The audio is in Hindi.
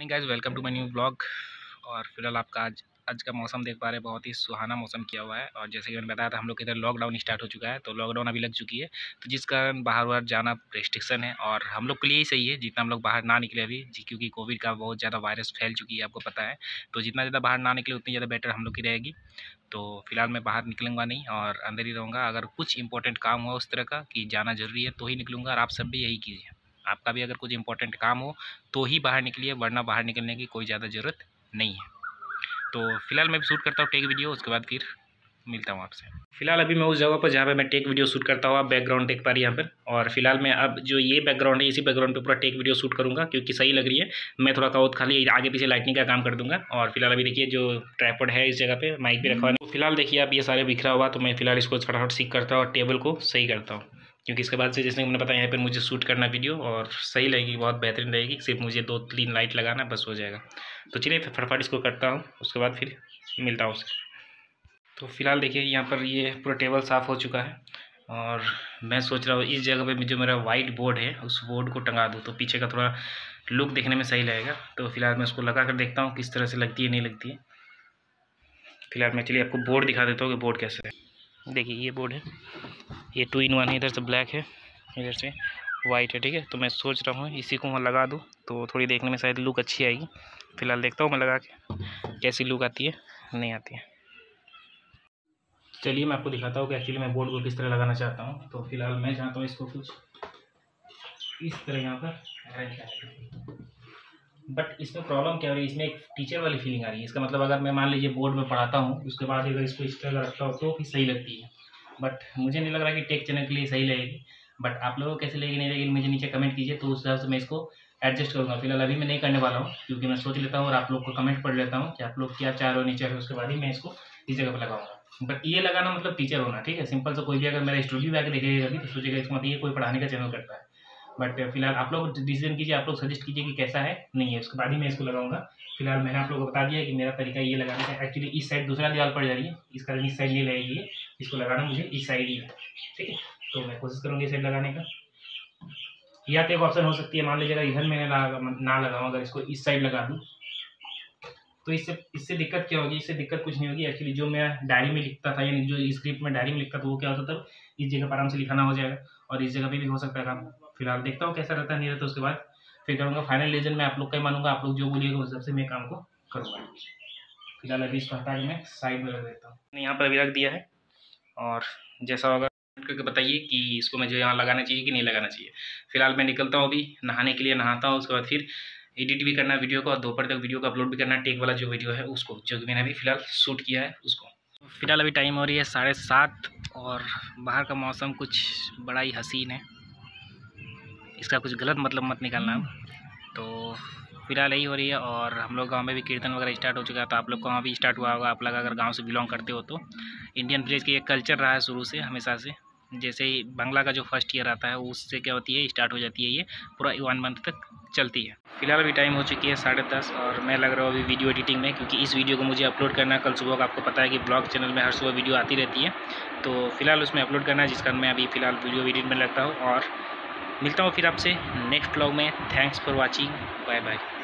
Morning guys, welcome to my new blog. और फिलहाल आपका आज का मौसम देख पा रहे हैं, बहुत ही सुहाना मौसम किया हुआ है। और जैसे कि मैंने बताया था, हम लोग के इधर लॉकडाउन स्टार्ट हो चुका है, तो लॉकडाउन अभी लग चुकी है, तो जिस कारण बाहर जाना रेस्ट्रिक्शन है। और हम लोग के लिए ही सही है जितना हम लोग बाहर ना निकले अभी क्योंकि कोविड का बहुत ज़्यादा वायरस फैल चुकी है, आपको पता है। तो जितना ज़्यादा बाहर ना निकले उतनी ज़्यादा बेटर हम लोग की रहेगी। तो फिलहाल मैं बाहर निकलूँगा नहीं और अंदर ही रहूँगा। अगर कुछ इंपॉर्टेंट काम हो उस तरह का कि जाना ज़रूरी है तो ही निकलूँगा। और आप सब भी यही कीजिए, आपका भी अगर कुछ इंपॉर्टेंट काम हो तो ही बाहर निकलिए, वरना बाहर निकलने की कोई ज़्यादा ज़रूरत नहीं है। तो फिलहाल मैं शूट करता हूँ टेक वीडियो, उसके बाद फिर मिलता हूँ आपसे। फिलहाल अभी मैं उस जगह पर जहाँ पे मैं टेक वीडियो शूट करता हूँ, आप बैकग्राउंड देख पा रही है यहाँ पर। और फिलहाल मैं अब जो ये बैकग्राउंड है, इसी बैकग्राउंड पे पूरा टेक वीडियो शूट करूँगा क्योंकि सही लग रही है। मैं थोड़ा बहुत खाली आगे पीछे लाइटनिंग का काम कर दूँगा। और फिलहाल अभी देखिए जो ट्राइपॉड है इस जगह पे माइक भी रखा हुआ है। तो फिलहाल देखिए आप ये सारे बिखरा हुआ, तो मैं फिलहाल इसको फटाफट सीख करता हूँ और टेबल को सही करता हूँ क्योंकि इसके बाद से जैसे मैंने बताया यहाँ पर मुझे शूट करना वीडियो और सही लगेगी, बहुत बेहतरीन रहेगी। सिर्फ मुझे 2-3 लाइट लगाना बस हो जाएगा। तो चलिए फटाफट इसको करता हूँ, उसके बाद फिर मिलता हूँ उससे। तो फिलहाल देखिए यहाँ पर ये पूरा टेबल साफ़ हो चुका है और मैं सोच रहा हूँ इस जगह पे जो मेरा वाइट बोर्ड है उस बोर्ड को टंगा दूँ तो पीछे का थोड़ा लुक देखने में सही लगेगा। तो फिलहाल मैं उसको लगा कर देखता हूँ किस तरह से लगती है नहीं लगती है। फिलहाल मैं चलिए आपको बोर्ड दिखा देता हूँ कि बोर्ड कैसे है। देखिए ये बोर्ड है, ये 2-in-1 है। इधर से ब्लैक है, इधर से वाइट है, ठीक है। तो मैं सोच रहा हूँ इसी को मैं लगा दूँ तो थोड़ी देखने में शायद लुक अच्छी आएगी। फिलहाल देखता हूँ मैं लगा के कैसी लुक आती है नहीं आती है। चलिए मैं आपको दिखाता हूँ कि एक्चुअली मैं बोर्ड को किस तरह लगाना चाहता हूँ। तो फिलहाल मैं चाहता हूँ इसको कुछ इस तरह यहाँ पर अरेंज करना, बट इसमें प्रॉब्लम क्या हो रही है, इसमें एक टीचर वाली फीलिंग आ रही है। इसका मतलब अगर मैं मान लीजिए बोर्ड में पढ़ाता हूँ उसके बाद अगर इसको इस तरह रखता हूँ तो भी सही लगती है, बट मुझे नहीं लग रहा कि टेक चैनल के लिए सही लगेगी। बट आप लोगों को कैसे लगेगी नहीं लगेगी मुझे नीचे कमेंट कीजिए, तो उस हिसाब से मैं इसको एडजस्ट करूँगा। फिलहाल अभी मैं नहीं करने वाला हूँ क्योंकि मैं सोच लेता हूँ और आप लोग को कमेंट पढ़ लेता हूँ कि आप लोग क्या चाह रहे हो नहीं चाह रहे हो, उसके बाद ही मैं इसको इस जगह पर लगाऊंगा। बट ये लगाना मतलब टीचर होना, ठीक है। सिंपल से कोई भी अगर मेरा स्टूडियो में आकर देखेगा अभी तो सोचेगा इसका मतलब ये कोई पढ़ाने का चैनल करता है। बट फिलहाल आप लोग डिसीजन कीजिए, आप लोग सजेस्ट कीजिए कि कैसा है नहीं है, उसके बाद ही मैं इसको लगाऊंगा। फिलहाल मैंने आप लोगों को बता दिया कि मेरा तरीका ये लगाने का। एक्चुअली इस साइड दूसरा दीवार पड़ जा रही है, इस कारण इस साइड नहीं लगेगी, इसको लगाना मुझे इस साइड ही है, ठीक है। तो मैं कोशिश करूँगी इस साइड लगाने का। या तो एक ऑप्शन हो सकती है, मान लीजिएगा इधर मैंने ना लगाऊँ, अगर इसको इस साइड लगा दूँ तो इससे दिक्कत क्या होगी। इससे दिक्कत कुछ नहीं होगी। एक्चुअली जो मैं डायरी में लिखता था यानी जो स्क्रिप्ट में डायरी में लिखता था वो क्या होता था, इस जगह पर आराम से लिखाना हो जाएगा और इस जगह पे भी हो सकता है काम। फिलहाल देखता हूँ कैसा रहता है, नहीं रहता उसके बाद फिर करूँगा। फाइनल डिसीजन मैं आप लोग का ही मानूंगा, आप लोग जो बोलिएगा उस हिसाब से मैं काम को करूँगा। फिलहाल अभी इसको हटा के मैं साइड में रख देता हूँ, यहाँ पर अभी रख दिया है। और जैसा होगा करके बताइए कि इसको मुझे यहाँ लगाना चाहिए कि नहीं लगाना चाहिए। फिलहाल मैं निकलता हूँ अभी नहाने के लिए, नहाता हूँ, उसके बाद फिर एडिट भी करना है वीडियो को और दोपहर तक वीडियो को अपलोड भी करना है। टेक वाला जो वीडियो है उसको, जो मैंने अभी फिलहाल शूट किया है उसको। फिलहाल अभी टाइम हो रही है 7:30 और बाहर का मौसम कुछ बड़ा ही हसीन है, इसका कुछ गलत मतलब मत निकालना। तो फिलहाल यही हो रही है और हम लोग गांव में भी कीर्तन वगैरह स्टार्ट हो चुका है, तो आप लोग को वहाँ भी स्टार्ट हुआ होगा। आप लोग अगर गांव से बिलोंग करते हो तो इंडियन विलेज की एक कल्चर रहा है शुरू से हमेशा से। जैसे ही बांग्ला का जो फर्स्ट ईयर आता है उससे क्या होती है स्टार्ट हो जाती है, ये पूरा 1 मंथ तक चलती है। फिलहाल अभी टाइम हो चुकी है 10:30 और मैं लग रहा हूँ अभी वीडियो एडिटिंग में, क्योंकि इस वीडियो को मुझे अपलोड करना है कल सुबह का। आपको पता है कि ब्लॉग चैनल में हर सुबह वीडियो आती रहती है, तो फिलहाल उसमें अपलोड करना है, जिस कारण मैं अभी फिलहाल वीडियो एडिट में लगता हूँ। और मिलता हूँ फिर आपसे नेक्स्ट ब्लॉग में। Thanks for watching, bye bye.